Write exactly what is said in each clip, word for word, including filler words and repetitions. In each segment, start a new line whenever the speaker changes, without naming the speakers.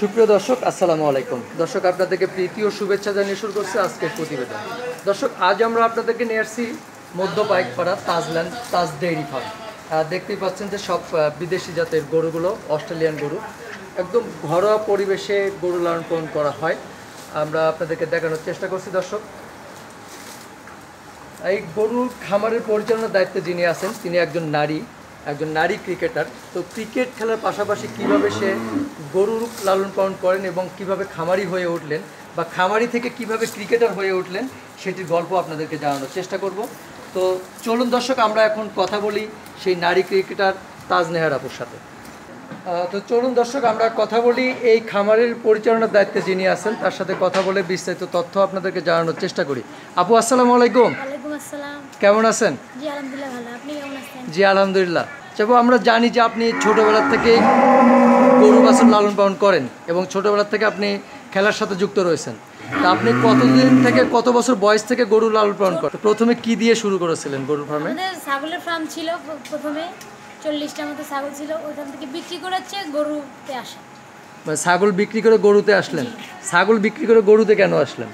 সুপ্রিয় দর্শক আসসালামু আলাইকুম। দর্শক আপনাদেরকে প্রীতি ও শুভেচ্ছা জানিয়ে শুরু করছে আজকের প্রতিবেদন। দর্শক আজ আমরা আপনাদেরকে নিয়ে আসছি মধ্য পাইকপাড়া তাজল্যান্ড তাজ ডেইরি ফার্ম। দেখতেই পাচ্ছেন যে সব বিদেশি জাতের গরুগুলো, অস্ট্রেলিয়ান গরু, একদম ঘরোয়া পরিবেশে গরু লালন পালন করা হয়। আমরা আপনাদেরকে দেখানোর চেষ্টা করছি। দর্শক এই গরুর খামারের পরিচালনার দায়িত্বে যিনি আছেন তিনি একজন নারী, একজন নারী ক্রিকেটার। তো ক্রিকেট খেলার পাশাপাশি কিভাবে সে গরুর লালন পালন করেন এবং কিভাবে খামারি হয়ে উঠলেন বা খামারি থেকে কিভাবে ক্রিকেটার হয়ে উঠলেন সেটির গল্প আপনাদেরকে জানানোর চেষ্টা করব। তো চলুন দর্শক আমরা এখন কথা বলি সেই নারী ক্রিকেটার তাজ নেহার আপুর সাথে। তো চলুন দর্শক আমরা কথা বলি এই খামারের পরিচালনার দায়িত্বে যিনি আছেন তার সাথে কথা বলে বিস্তারিত তথ্য আপনাদেরকে জানানোর চেষ্টা করি। আপু আসসালামু আলাইকুম।
ওয়ালাইকুম আসসালাম।
কেমন আছেন?
জি আলহামদুলিল্লাহ ভালো। আপনি কেমন আছেন?
জি আলহামদুলিল্লাহ। যাবো আমরা জানি যে আপনি ছোটোবেলা থেকে গরু বাছুর লালন পালন করেন এবং ছোটোবেলা থেকে আপনি খেলার সাথে যুক্ত রয়েছেন। তা আপনি কতদিন থেকে কত বছর বয়স থেকে গরু লালন পালন করেন? প্রথমে কি দিয়ে শুরু করেছিলেন গরুর ফার্মে?
আমাদের ছাগলের ফার্ম ছিল প্রথমে, চল্লিশটার মতো ছাগল ছিল। ওইখান থেকে বিক্রি করেছে গরুতে আসে।
মানে ছাগল বিক্রি করে গরুতে আসলেন? ছাগল বিক্রি করে গরুতে কেন আসলেন?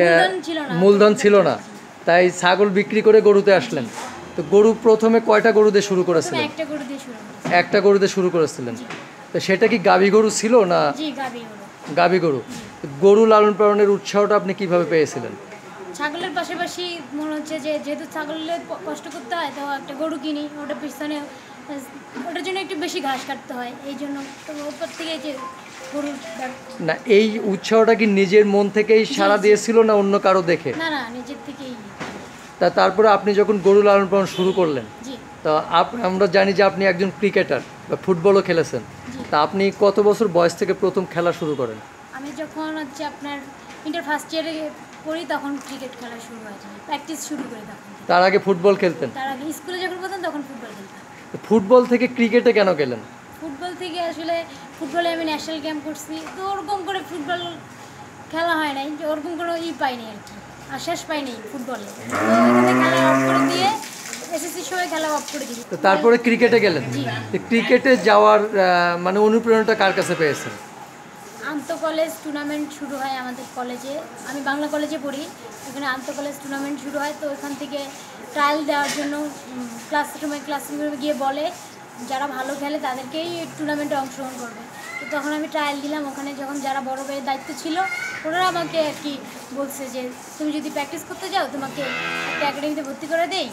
মূলধন ছিল না, তাই ছাগল বিক্রি করে গরুতে আসলেন। তো গরু প্রথমে কয়টা গরু দিয়ে শুরু করেছিলেন?
একটা গরু দিয়ে শুরু করেছি।
একটা গরু দিয়ে শুরু করেছিলেন। তো সেটা কি গাভী গরু ছিল না?
জি গাভী গরু।
গাভী গরু। গরু লালন পালনের উৎসাহটা আপনি কিভাবে পেয়েছিলেন?
ছাগলের পাশাপাশি মনে হচ্ছে যে যেহেতু ছাগলের কষ্ট করতে হয় তো একটা গরু কিনি, ওটা পিছনে ওটার জন্য একটু বেশি ঘাস কাটতে হয়, এই জন্য তো ওপর থেকে যে গরু
না, এই উৎসাহটা কি নিজের মন থেকেই সাড়া দিয়েছিল না অন্য কারো দেখে?
না না নিজের থেকেই।
তা তারপরে আপনি যখন গরু লালন পালন শুরু করলেন,
জি
তা আমরা জানি যে আপনি একজন ক্রিকেটার বা ফুটবলও খেলেছেন। তা আপনি কত বছর বয়স থেকে প্রথম খেলা শুরু করেন?
আমি যখন হচ্ছে আপনার ইন্টার ফার্স্ট ইয়ারে পড়ি তখন ক্রিকেট খেলা শুরু হয়েছে, প্র্যাকটিস শুরু করি তখন।
তার আগে ফুটবল খেলতেন?
তার আগে স্কুলে যখন পড়তাম তখন ফুটবল খেলতাম।
ফুটবল থেকে ক্রিকেটে কেন গেলেন?
ফুটবল থেকে আসলে ফুটবলে আমি ন্যাশনাল ক্যাম্প করছি, তো ওরকম করে ফুটবল খেলা হয় নাই, যে ওরকম কোনো ই পাইনি আর কি, আশ্বাস পাইনি ফুটবলে। তো ওইখানে খেলা অফ করে দিয়ে এসএসসির সময় খেলা অফ করে দিই।
তো তারপরে ক্রিকেটে গেলেন? ক্রিকেটে যাওয়ার মানে অনুপ্রেরণাটা কার কাছে পেয়েছেন?
আন্ত কলেজ টুর্নামেন্ট শুরু হয় আমাদের কলেজে, আমি বাংলা কলেজে পড়ি, এখানে আন্ত কলেজ টুর্নামেন্ট শুরু হয়। তো ওইখান থেকে ট্রায়াল দেওয়ার জন্য ক্লাসরুমে ক্লাসরুমে গিয়ে বলে যারা ভালো খেলে তাদেরকেই টুর্নামেন্টে অংশগ্রহণ করবে। তো তখন আমি ট্রায়াল দিলাম ওখানে, যখন যারা বড় ভাইয়ের দায়িত্ব ছিল ওনারা আমাকে আর কি বলছে যে তুমি যদি প্র্যাকটিস করতে যাও তোমাকে একটা একাডেমিতে ভর্তি করে দেই,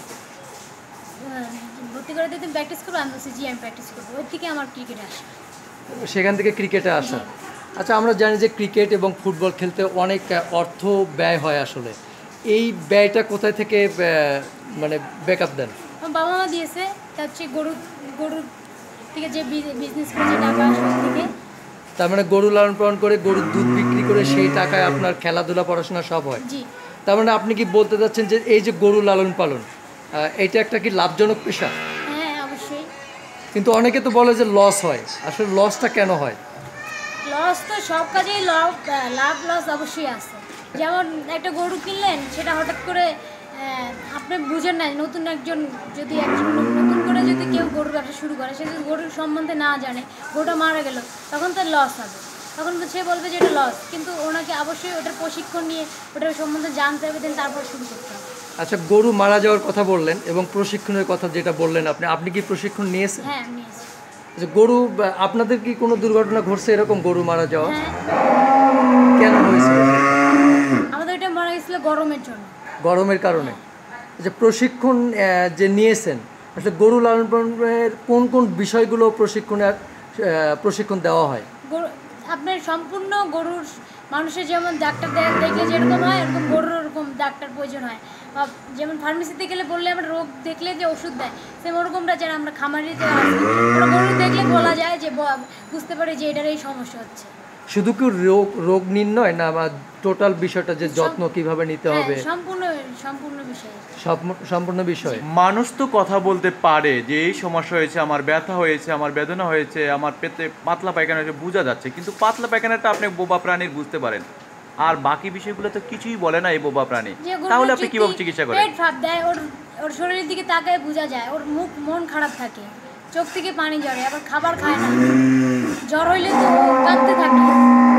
ভর্তি করে দিয়ে তুমি প্র্যাকটিস করবো। আমি বলছি জি আমি প্র্যাকটিস করবো। ওই থেকে আমার ক্রিকেটে আসে।
সেখান থেকে ক্রিকেটে আসা। আচ্ছা, আমরা জানি যে ক্রিকেট এবং ফুটবল খেলতে অনেক অর্থ ব্যয় হয়। আসলে এই ব্যয়টা কোথায় থেকে মানে ব্যাকআপ দেন?
আমার বাবা মা দিয়েছে, তা হচ্ছে গরু গরুর থেকে যে বিজনেস করে যে টাকা আসে থেকে।
তার মানে গরু লালন পালন করে গরুর দুধ বিক্রি করে সেই টাকায় আপনার খেলাধুলা পড়াশোনা সব হয়?
জি।
তার মানে আপনি কি বলতে চাচ্ছেন যে এই যে গরু লালন পালন এটা একটা কি লাভজনক পেশা?
হ্যাঁ অবশ্যই।
কিন্তু অনেকে তো বলে যে লস হয়, আসলে লসটা কেন হয়?
লস তো সব কাজেই লাভ লাভ লস অবশ্যই আছে। যেমন একটা গরু কিনলেন, সেটা হঠাৎ করে আপনি বুঝেন না, নতুন একজন যদি একজন নতুন করে যদি কেউ গরুর ব্যবসা শুরু করে, সে যদি গরুর সম্বন্ধে না জানে, গরুটা মারা গেল, তখন তার লস হবে, তখন সে বলবে যে এটা লস। কিন্তু ওনাকে অবশ্যই ওটার প্রশিক্ষণ নিয়ে ওটার সম্বন্ধে জানতে হবে, দেন তারপর শুরু করতে হবে।
আচ্ছা, গরু মারা যাওয়ার কথা বললেন এবং প্রশিক্ষণের কথা যেটা বললেন আপনি, আপনি কি প্রশিক্ষণ নিয়েছেন?
হ্যাঁ নিয়েছি।
আচ্ছা, গরু আপনাদের কি কোনো দুর্ঘটনা ঘটছে এরকম গরু মারা যাওয়া?
হ্যাঁ।
কেন হয়েছিল?
আমাদের এটা মারা গেছিল গরমের জন্য।
গরমের কারণে? আচ্ছা, প্রশিক্ষণ যে নিয়েছেন আসলে গরু লালন পালনের কোন কোন বিষয়গুলো প্রশিক্ষণের প্রশিক্ষণ দেওয়া হয়?
আপনার সম্পূর্ণ গরুর মানুষের যেমন ডাক্তার দেখলে যেরকম হয় এরকম গরুর ওরকম ডাক্তার প্রয়োজন হয়। যেমন ফার্মেসিতে গেলে বললে আমরা রোগ দেখলে যে ওষুধ দেয়, সেম ওরকমটা যারা আমরা খামারি যে ওরা গরু দেখলে বলা যায় যে বুঝতে পারে যে এটার এই সমস্যা হচ্ছে।
শুধু কি রোগ রোগ নির্ণয় না, বা টোটাল বিষয়টা যে যত্ন কিভাবে নিতে হবে?
সম্পূর্ণ সম্পূর্ণ বিষয়।
সম্পূর্ণ বিষয়।
মানুষ তো কথা বলতে পারে যে এই সমস্যা হয়েছে, আমার ব্যথা হয়েছে, আমার বেদনা হয়েছে, আমার পেটে পাতলা পায়খানা হয়েছে, বোঝা যাচ্ছে। কিন্তু পাতলা পায়খানাটা আপনি বোবা প্রাণীর বুঝতে পারেন, আর বাকি বিষয়গুলো তো কিছুই বলে না এই বোবা প্রাণী। তাহলে আপনি কিভাবে চিকিৎসা করেন?
পেট ফাঁপ দেয়, ওর ওর শরীরের দিকে তাকায় বোঝা যায়, ওর মুখ মন খারাপ থাকে, চোখ থেকে পানি ঝরে, আবার খাবার খায় না, জ্বর হইলে তো কাঁদতে থাকে।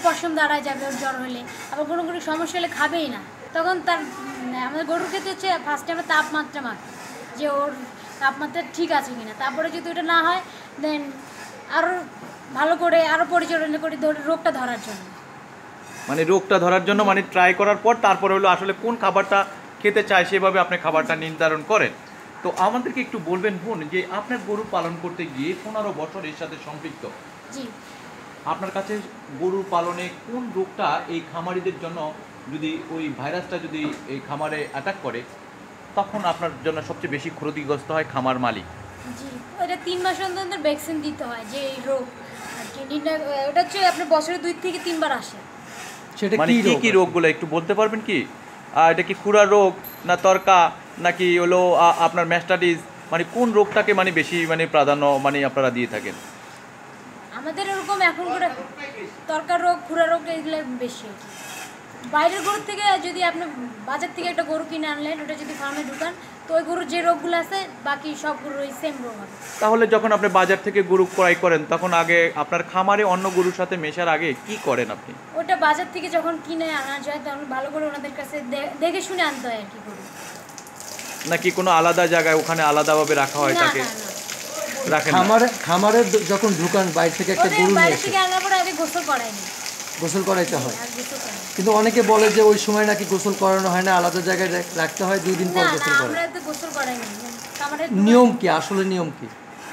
পশম দাঁড়ায় যাবে ওর জ্বর হলে, আবার কোনো কোনো সমস্যা হলে খাবেই না। তখন তার উম, আমাদের গরুর ক্ষেত্রে হচ্ছে ফার্স্টে আমরা তাপমাত্রা মাপি যে ওর তাপমাত্রা ঠিক আছে কিনা, তারপরে যদি ওটা না হয় দেন আরও ভালো করে আরও পরিচালনা করি ধরে রোগটা ধরার জন্য।
মানে রোগটা ধরার জন্য মানে ট্রাই করার পর তারপরে হলো আসলে কোন খাবারটা খেতে চায় সেভাবে আপনি খাবারটা নির্ধারণ করেন। তো আমাদেরকে একটু বলবেন বোন যে আপনার গরু পালন করতে গিয়ে পনেরো বছর এর সাথে সম্পৃক্ত,
জি
আপনার কাছে গরু পালনে কোন রোগটা এই খামারিদের জন্য যদি ওই ভাইরাসটা যদি এই খামারে অ্যাটাক করে তখন আপনার জন্য সবচেয়ে বেশি ক্ষতিগ্রস্ত হয় খামার মালিক?
জি ওটা তিন মাস অন্তর অন্তর ভ্যাকসিন দিতে হয় যে এই রোগ আর কি নির্ণয়, ওটা হচ্ছে আপনার বছরে দুই থেকে তিনবার আসে।
সেটা
মানে
কি
কি
রোগ
কি রোগগুলো একটু বলতে পারবেন কি? আর এটা কি খুরা রোগ না তরকা নাকি হলো আ, আপনার ম্যাস্টাডিস, মানে কোন রোগটাকে মানে বেশি মানে প্রাধান্য মানে আপনারা দিয়ে থাকেন?
আমাদের ওরকম এখন করে তরকার রোগ খুরা রোগ এগুলো বেশি আর কি। বাইরের গরুর থেকে যদি আপনি বাজার থেকে একটা গরু কিনে আনলেন, ওটা যদি ফার্মে ঢুকান তো ওই গরুর যে রোগগুলো আছে বাকি সব গরুর ওই সেম রোগ হবে।
তাহলে যখন আপনি বাজার থেকে গরু ক্রয় করেন তখন আগে আপনার খামারে অন্য গরুর সাথে মেশার আগে কি করেন আপনি?
ওটা বাজার থেকে যখন কিনে আনা যায় তখন ভালো করে ওনাদের কাছে দে- দেখে শুনে আনতে হয় আর কি গরু।
নাকি কোনো আলাদা জায়গায় ওখানে আলাদাভাবে রাখা হয়
না
তাকে?
না না
রাখেন না?
খামারে খামারে দ- যখন ঢুকান বাইরে থেকে একটা
ওদের
গরু নিয়ে
বাইরে
এসে
থেকে আনার পরে আগে গোসল করায়নি,
গোসল করাইতে হয়,
আর গোসল করায়নি।
কিন্তু অনেকে বলে যে ওই সময় নাকি গোসল করানো হয় না, আলাদা জায়গায় রাখ- রাখতে হয়, দুই দিন
না
পর
না
গোসল করে।
আমরা তো গোসল করাইনি খামারের
নিয়ম কি আসলে নিয়ম কি?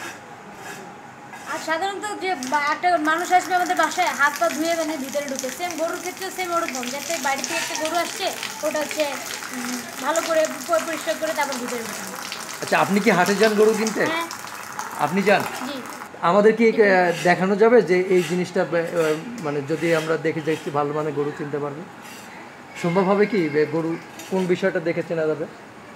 আর সাধারণত যে বা- একটা মানুষ আসবে আমাদের বাসায় হাত পা ধুয়ে মানে ভিতরে ঢুকে, সেম গরুর ক্ষেত্রে সেম ওরকম, যাতে বাড়ি থেকে একটা গরু আসছে ওটা হচ্ছে উম, ভালো করে প- পরিষ্কার করে তারপর ভিতরে ঢুকে।
আচ্ছা, আপনি কি হাটে যান গরু কিনতে?
হ্যাঁ
আপনি যান?
জি
আমাদের কি আহ, দেখানো যাবে যে এই জিনিসটা আহ, মানে যদি আমরা দেখে যাই একটু ভালো মানে গরু চিনতে পারবে? সম্ভব হবে কি যে গরু কোন বিষয়টা দেখে চেনা যাবে?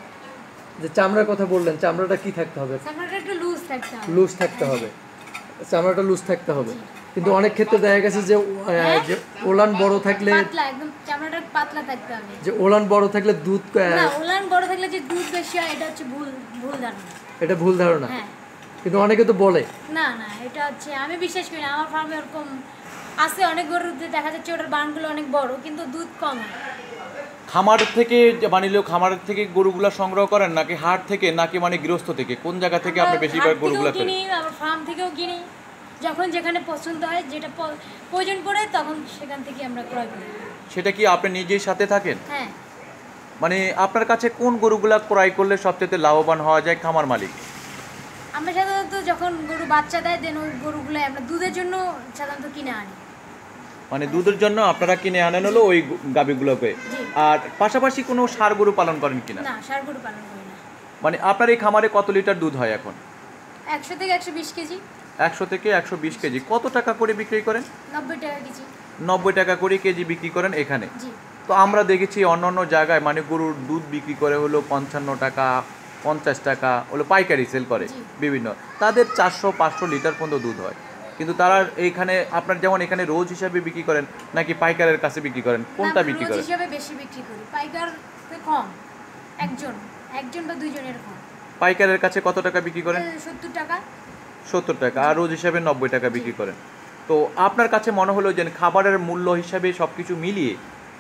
যে চামড়ার কথা বললেন, চামড়াটা কি থাকতে হবে?
সামনেটা একটু লুজ থাকতে হবে।
লুজ থাকতে হবে, চামড়াটা লুজ থাকতে হবে। কিন্তু অনেক ক্ষেত্রে দেখা গেছে যে আহ, যে ওলান বড় থাকলে
পাতলা একদম চামড়াটা পাতলা থাকতে হবে।
যে ওলান বড় থাকলে দুধ আহ,
না ওলান বড় থাকলে যে দুধ বেশি হয় এটা হচ্ছে ভুল ভুল ধারণা।
এটা ভুল ধারণা,
হ্যাঁ
কিন্তু অনেকে তো বলে।
না না এটা হচ্ছে আমি বিশ্বাস করি না, আমার ফার্মে ওরকম আছে অনেক গরু দেখা যাচ্ছে ওটার বানগুলো অনেক বড় কিন্তু দুধ কম হয়।
খামার থেকে যে বানিলেও খামারের থেকে গরুগুলা সংগ্রহ করেন নাকি হাট থেকে নাকি মানে গৃহস্থ থেকে, কোন জায়গা থেকে আপনি
আমরা
বেশিরভাগ
হাট
গরুগুলা
থেকেও
করেন?
কিনি, আবার ফার্ম থেকেও কিনি, যখন যেখানে পছন্দ হয় যেটা প- প্রয়োজন পড়ে তখন সেখান থেকে আমরা ক্রয় করি।
সেটা কি আপনি নিজেই সাথে থাকেন?
হ্যাঁ
মানে আপনার কাছে কোন গরুগুলা ক্রয় করলে সবচেয়ে লাভবান হওয়া যায় খামার মালিক?
আমরা সাধারণত যখন গরু বাচ্চা দেয় দেন ওই গরুগুলো আমরা দুধের জন্য সাধারণত কিনে আনি।
মানে দুধের জন্য আপনারা কিনে আনেন হলো ওই গাভীগুলোকে।
জি।
আর পাশাপাশি কোনো ষাঁড় গরু পালন করেন কিনা?
না ষাঁড় গরু পালন করি না।
মানে আপনার এই খামারে কত লিটার দুধ হয় এখন?
একশো থেকে একশো বিশ কেজি।
একশো থেকে একশো বিশ কেজি। কত টাকা করে বিক্রি করেন?
নব্বই টাকা কেজি।
নব্বই টাকা করে কেজি বিক্রি করেন এখানে।
জি
তো আমরা দেখেছি অন্য অন্য জায়গায় মানে গরুর দুধ বিক্রি করে হলো পঞ্চান্ন টাকা, পঞ্চাশ টাকা হলো পাইকারি সেল করে
জি।
বিভিন্ন, তাদের চারশো পাঁচশো লিটার পর্যন্ত দুধ হয়। কিন্তু তারা এইখানে আপনার যেমন এখানে রোজ হিসাবে বিক্রি করেন নাকি পাইকারের কাছে বিক্রি করেন, কোনটা
না,
বিক্রি
রোজ
করেন?
হিসাবে বেশি বিক্রি করি, পাইকার কম, একজন একজন বা দুইজন এরকম।
পাইকারের কাছে কত টাকা বিক্রি করেন?
সত্তর টাকা।
সত্তর টাকা। আর রোজ হিসাবে নব্বই টাকা বিক্রি করেন। তো আপনার কাছে মনে হলো যে খাবারের মূল্য হিসাবে সব কিছু মিলিয়ে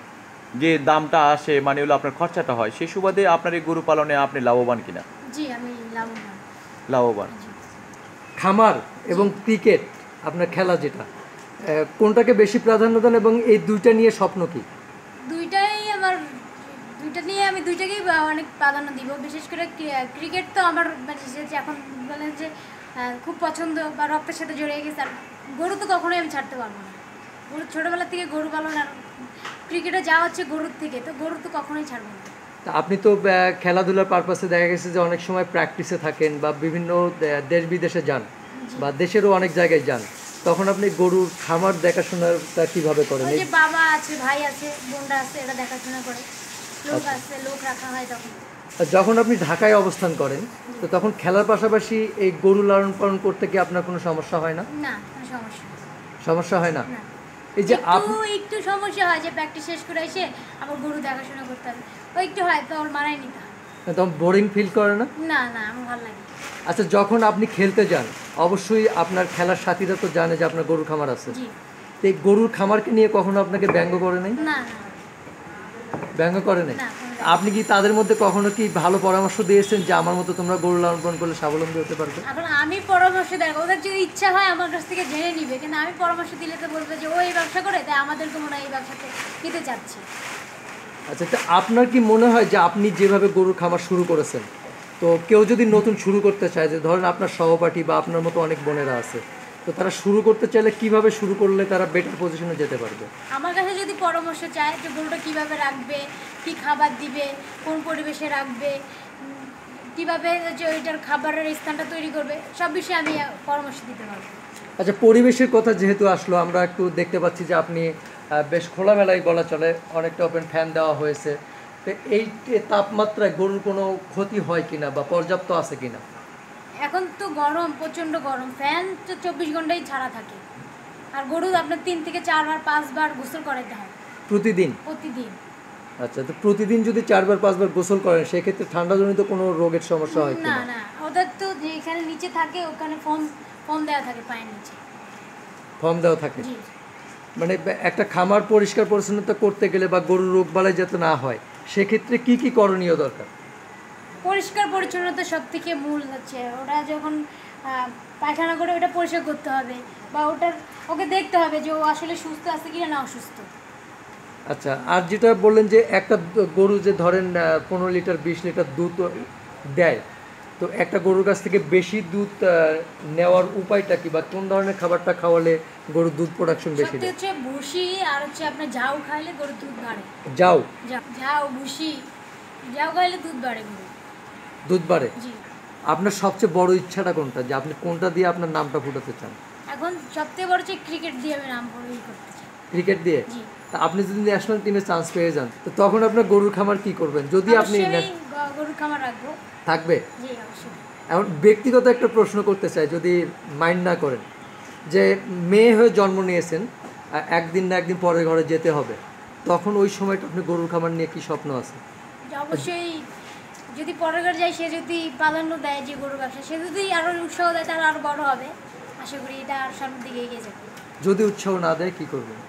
যে দামটা আসে মানে হলো আপনার খরচাটা হয়, সেই সুবাদে আপনার এই গরু পালনে আপনি লাভবান কিনা?
জি আমি লাভবান।
লাভবান।
জি।
খামার এবং ক্রিকেট আপনার খেলা যেটা আহ, কোনটাকে বেশি প্রাধান্য দেন এবং এই দুইটা নিয়ে স্বপ্ন কি?
দুইটাই আমার, দুইটা নিয়ে আমি দুইটাকেই বা- অনেক প্রাধান্য দিব। বিশেষ করে ক্রি- ক্রিকেট তো আমার মানে যে এখন বলেন যে আহ, খুব পছন্দ বা রক্তের সাথে জড়িয়ে গেছে। আর গরু তো কখনোই আমি ছাড়তে পারবো না। গরু ছোটোবেলা থেকে গরু পালন আর ক্রিকেটে যাওয়া হচ্ছে গরুর থেকে, তো গরু তো কখনোই ছাড়বো না।
তা আপনি তো আহ, খেলাধুলার পারপাসে দেখা গেছে যে অনেক সময় প্র্যাকটিসে থাকেন বা বিভিন্ন দে- দেশ বিদেশে যান বা দেশেরও অনেক জায়গায় যান, তখন আপনি গরুর খামার দেখাশোনাটা কিভাবে করেন?
ওই
এই
যে বাবা আছে, ভাই আছে, বোনরা আছে, এরা দেখাশোনা করে, লোক আছে, লোক রাখা হয় তখন।
যখন আপনি ঢাকায় অবস্থান করেন তো তখন খেলার পাশাপাশি এই গরু লালন পালন করতে কি আপনার কোনো সমস্যা হয় না?
না কোনো সমস্যা নেই।
সমস্যা হয় না?
না
এই যে
একটু
আপনি
একটু সমস্যা হয় যে প্র্যাকটিস শেষ করে এসে আবার গরু দেখাশোনা করতে হবে, ওই একটু হয় তো ওর মারাই নিতে হয়।
তখন বোরিং ফিল করে না?
না না আমার ভালো লাগে।
আচ্ছা, যখন আপনি খেলতে যান অবশ্যই আপনার খেলার সাথীরা তো জানে যে আপনার গরুর খামার আছে,
জি
তো এই গরুর খামারকে নিয়ে কখনো আপনাকে ব্যঙ্গ করে নাই?
না না
ব্যঙ্গ করে নাই?
না, কোনো
আপনি কি তাদের মধ্যে কখনো কি ভালো পরামর্শ দিয়েছেন যে আমার মতো তোমরা গরু লালন পালন করলে স্বাবলম্বী হতে পারবে?
এখন আমি পরামর্শ দেখ, ওদের যদি ইচ্ছা হয় আমার কাছ থেকে জেনে নিবে, কিন্তু আমি পরামর্শ দিলে তো বলবে যে ও এই ব্যবসা করে, তাই আমাদেরকে মনে হয় এই ব্যবসাতে নিতে চাচ্ছি।
আচ্ছা, তো আপনার কি মনে হয় যে আপনি যেভাবে গরুর খামার শুরু করেছেন, তো কেউ যদি নতুন শুরু করতে চায়, যে ধরেন আপনার সহপাঠী বা আপনার মতো অনেক বোনেরা আছে, তো তারা শুরু করতে চাইলে কিভাবে শুরু করলে তারা বেটার পজিশনে যেতে পারবে?
আমার কাছে যদি পরামর্শ চায় যে গরুটা কীভাবে রাখবে, কি খাবার দিবে, কোন পরিবেশে রাখবে, উম, কিভাবে যে ওইটার খাবারের স্থানটা তৈরি করবে, সব বিষয়ে আমি পরামর্শ দিতে পারবো।
আচ্ছা, পরিবেশের কথা যেহেতু আসলো, আমরা একটু দেখতে পাচ্ছি যে আপনি আহ, বেশ খোলামেলাই বলা চলে, অনেকটা ওপেন ফ্যান দেওয়া হয়েছে। তো এই তাপমাত্রায় গরুর কোনো ক্ষতি হয় কিনা বা পর্যাপ্ত আছে কিনা?
এখন তো গরম, প্রচণ্ড গরম, ফ্যান তো চব্বিশ ঘন্টাই ছাড়া থাকে। আর গরু আপনার তিন থেকে চারবার পাঁচবার গোসল করাতে হয়
প্রতিদিন?
প্রতিদিন।
আচ্ছা, তো প্রতিদিন যদি চারবার পাঁচবার গোসল করেন সেক্ষেত্রে ঠান্ডাজনিত কোনো রোগের সমস্যা হয়
না
কিনা?
না, ওদের তো যেখানে নিচে থাকে ওখানে ফোম ফোম দেওয়া থাকে পায়ের নিচে।
ফর্ম দেওয়া থাকে?
জি।
মানে একটা খামার পরিষ্কার পরিচ্ছন্নতা করতে গেলে বা গরুর রোগ বালাই যাতে না হয় সেক্ষেত্রে কি কি করণীয় দরকার?
পরিষ্কার পরিচ্ছন্নতা সব থেকে মূল হচ্ছে, ওরা যখন আহ, পায়খানা করে ওটা পরিষ্কার করতে হবে, বা ওটার ওকে দেখতে হবে যে ও আসলে সুস্থ আছে কিনা না অসুস্থ।
আচ্ছা, আর যেটা বললেন যে একটা দ- গরু যে ধরেন আহ, পনেরো লিটার বিশ লিটার দুধ দেয়, তো একটা গরুর কাছ থেকে বেশি দুধ আহ, নেওয়ার উপায়টা কি, বা কোন ধরনের খাবারটা খাওয়ালে গরুর দুধ প্রোডাকশন বেশি
সত্যি
দেয়?
হচ্ছে ভুসি আর হচ্ছে আপনার ঝাউ খাইলে গরুর দুধ বাড়ে।
যাও
ঝা- ঝাউ ভুসি ঝাউ খাইলে দুধ বাড়ে গরু।
দুধ বাড়ে?
জি।
আপনার সবচেয়ে বড় ইচ্ছাটা কোনটা, যে আপনি কোনটা দিয়ে আপনার নামটা ফুটাতে চান?
এখন সবথেকে বড় হচ্ছে ক্রিকেট দিয়ে আমি নাম করে ই করতে চাই।
ক্রিকেট দিয়ে?
জি।
তা আপনি যদি ন্যাশনাল টিমে চান্স পেয়ে যান, তো তখন আপনার গরুর খামার কি করবেন যদি আপনি
অবশ্যই আমি
ন্যাশ-
গ- গরুর খামার রাখবো।
থাকবে?
জি অবশ্যই।
এখন ব্যক্তিগত একটা প্রশ্ন করতে চাই, যদি মাইন্ড না করেন, যে মেয়ে হয়ে জন্ম নিয়েছেন, আ- একদিন না একদিন পরের ঘরে যেতে হবে, তখন ওই সময়টা আপনি গরুর খামার নিয়ে কি স্বপ্ন আছে?
যে অবশ্যই যদি পরের ঘর যায়, সে যদি প্রাধান্য দেয় যে গরু ব্যবসা, সে যদি আরও উৎসাহ দেয় তাহলে আরও বড় হবে। আশা করি এটা আর সামনের দিকে এগিয়ে যাবে।
যদি উৎসাহ না দেয় কি করবেন?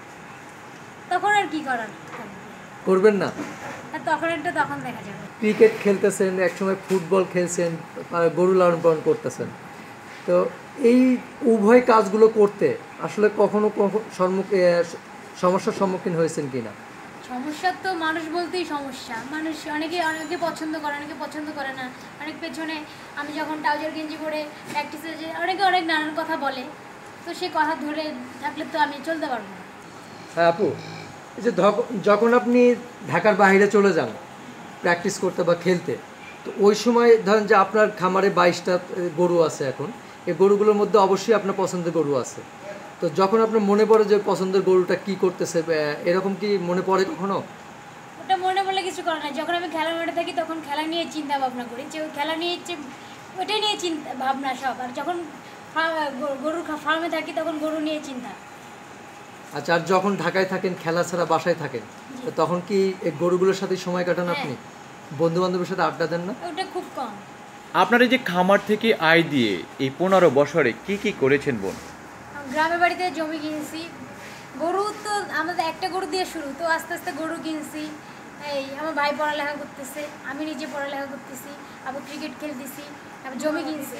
তখন আর কি করার থাকবে?
করবেন না?
আর তখন একটা তখন দেখা যাবে।
ক্রিকেট খেলতেছেন, একসময় ফুটবল খেলছেন, আহ, গরু লালন পালন করতেছেন, তো এই উভয় কাজগুলো করতে আসলে কখনো কখনো সম্মুখ- এ, সমস্যার সম্মুখীন হয়েছেন কিনা?
সমস্যা তো মানুষ বলতেই সমস্যা, মানুষ অনেকে অনেকে পছন্দ করে, অনেকে পছন্দ করে না। অনেক পেছনে আমি যখন ট্রাউজার গেঞ্জি পরে প্র্যাকটিসে যে অনেকে অনেক নানান কথা বলে, তো সে কথা ধরে থাকলে তো আমি চলতে পারবো না।
হ্যাঁ আপু, এই যে ধক- যখন আপনি ঢাকার বাইরে চলে যান প্র্যাকটিস করতে বা খেলতে, তো ওই সময় ধরেন যে আপনার খামারে বাইশটা গরু আছে, এখন এই গরুগুলোর মধ্যে অবশ্যই আপনার পছন্দের গরু আছে, তো যখন আপনার মনে পড়ে যে পছন্দের গরুটা কি করতেছে, আহ, এরকম কি মনে পড়ে কখনো?
ওটা মনে বলে কিছু করে না। যখন আমি খেলার মাঠে থাকি তখন খেলা নিয়ে চিন্তা ভাবনা করি, যে ওই খেলা নিয়ে যে ওইটাই নিয়ে চিন্তা ভাবনা সব। আর যখন ফা- গরু- গরুর ফার্মে থাকি তখন গরু নিয়ে চিন্তা।
আচ্ছা, আর যখন ঢাকায় থাকেন, খেলা ছাড়া বাসায় থাকেন, তো তখন কি এই গরুগুলোর সাথে সময় কাটান আপনি? বন্ধু বান্ধবের সাথে আড্ডা দেন না?
ওটা খুব কম।
আপনার এই যে খামার থেকে আয় দিয়ে এই পনেরো বছরে কি কি করেছেন বোন?
গ্রামের বাড়িতে জমি কিনছি, গরু তো আমাদের একটা গরু দিয়ে শুরু, তো আস্তে আস্তে গরু কিনছি। এই আমার ভাই পড়ালেখা করতেছে, আমি নিজে পড়ালেখা করতেছি, আবার ক্রিকেট খেলতেছি, আবার জমি কিনছি।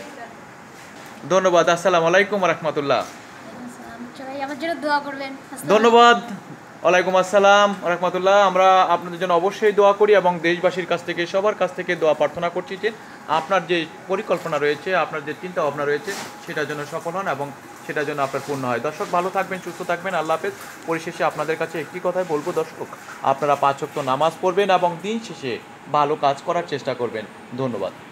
ধন্যবাদ। আসসালামু আলাইকুম রহমতুল্লাহ।
সবাই আমার জন্য দোয়া করবেন। আসসালামু
ধন্যবাদ। ওয়ালাইকুম আসসালাম রহমতুল্লাহ। আমরা আপনাদের জন্য অবশ্যই দোয়া করি এবং দেশবাসীর কাছ থেকে সবার কাছ থেকে দোয়া প্রার্থনা করছি যে আপনার যে পরিকল্পনা রয়েছে, আপনার যে চিন্তা ভাবনা রয়েছে, সেটার জন্য সফল হন এবং সেটার জন্য আপনার পূর্ণ হয়। দর্শক ভালো থাকবেন, সুস্থ থাকবেন, আল্লাহ হাফেজ। পরিশেষে আপনাদের কাছে একটি কথাই বলবো দর্শক, আপনারা পাঁচ ওয়াক্ত নামাজ পড়বেন এবং দিন শেষে ভালো কাজ করার চেষ্টা করবেন। ধন্যবাদ।